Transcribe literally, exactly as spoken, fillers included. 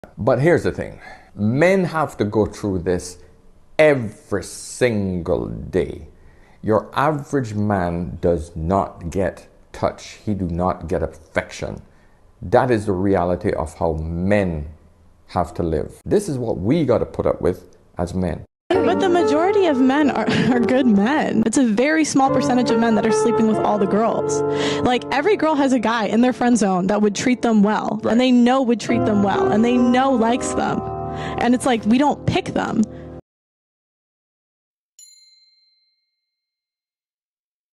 But here's the thing. Men have to go through this every single day. Your average man does not get touch. He do not get affection. That is the reality of how men have to live. This is what we got to put up with as men. But the majority of men are, are good men. It's a very small percentage of men that are sleeping with all the girls. Like, every girl has a guy in their friend zone that would treat them well, right, and they know would treat them well, and they know likes them. And it's like, we don't pick them.